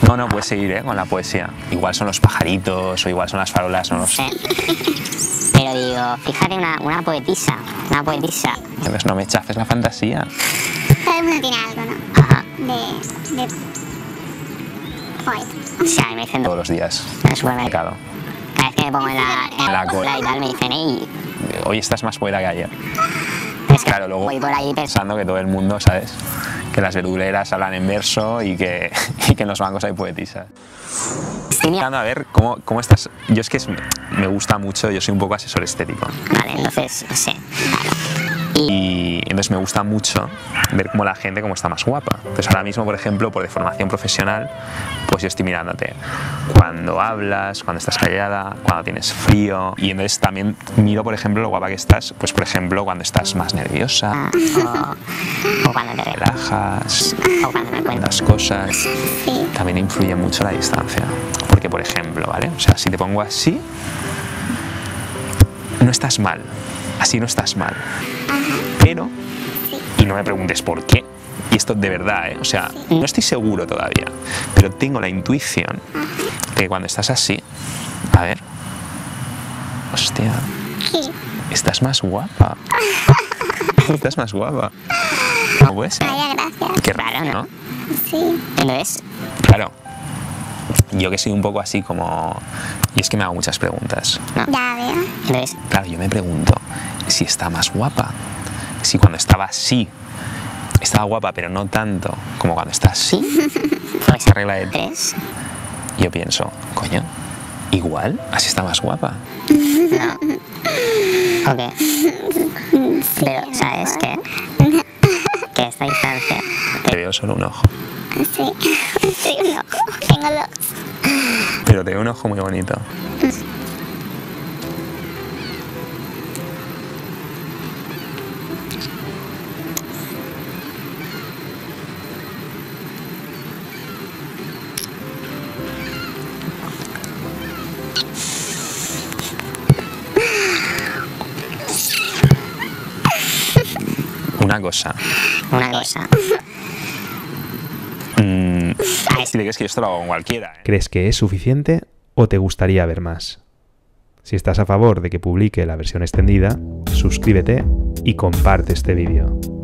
No, no, puedes seguir, con la poesía. Igual son los pajaritos o igual son las farolas, no lo sé. Pero digo, fíjate, una poetisa. Entonces no me chafes la fantasía. Todo el mundo tiene algo, ¿no? Ajá. De poeta. O sea, me dicen Todos los días. en el supermercado. Mercado. Cada vez que me pongo en la cola. cola y tal, me dicen, ey, Hoy estás más poeta que ayer. es que Claro, luego voy por ahí pensando que todo el mundo, ¿sabes? Que las verduleras hablan en verso y que en los bancos hay poetisas. Estoy mirando a ver cómo estás. Yo es que me gusta mucho, yo soy un poco asesor estético. Vale, entonces, no sé. Y entonces me gusta mucho ver cómo la gente cómo está más guapa. Entonces ahora mismo, por ejemplo, por deformación profesional, pues yo estoy mirándote cuando hablas, cuando estás callada, cuando tienes frío. Y entonces también miro, por ejemplo, lo guapa que estás, pues por ejemplo, cuando estás más nerviosa, O cuando te relajas, o cuando me cuentas. las cosas. También influye mucho la distancia. Porque, por ejemplo, ¿vale? O sea, si te pongo así, no estás mal. Así no estás mal. Pero, y no me preguntes por qué, y esto de verdad, o sea, no estoy seguro todavía, pero tengo la intuición de que cuando estás así, a ver, hostia, estás más guapa. Estás más guapa. ¿Cómo puede ser? Vaya, gracias. Qué raro, ¿no? Sí. Entonces, Claro. Yo que soy un poco así como... Y es que me hago muchas preguntas. Ya veo. entonces, Claro, yo me pregunto si está más guapa. Si cuando estaba así, estaba guapa, pero no tanto como cuando está así. pues Esa regla de... tres, Yo pienso, coño, igual, así está más guapa. no. Ok. Pero, ¿sabes qué? Que esta distancia. Te veo solo un ojo. Sí. Sí, un ojo. Tengo dos. Pero te veo un ojo muy bonito. Una cosa. Si le crees que yo esto lo hago con cualquiera. ¿Crees que es suficiente o te gustaría ver más? Si estás a favor de que publique la versión extendida, suscríbete y comparte este vídeo.